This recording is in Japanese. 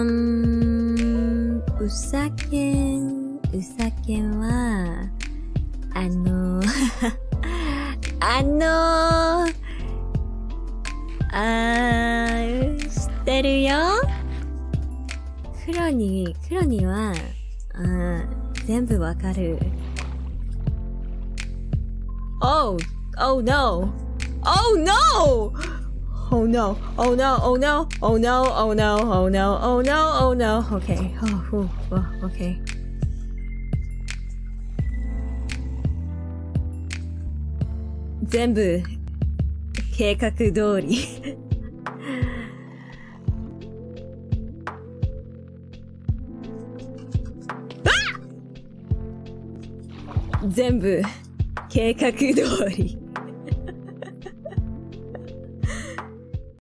うさけんは、知ってるよ。クロニは、全部わかる。Oh no! Oh no! Oh no! Oh no! Oh no! Oh no! Oh no! Oh no! Oh no! Oh no! Okay. Oh, okay. 全部計画通り。全部計画通り。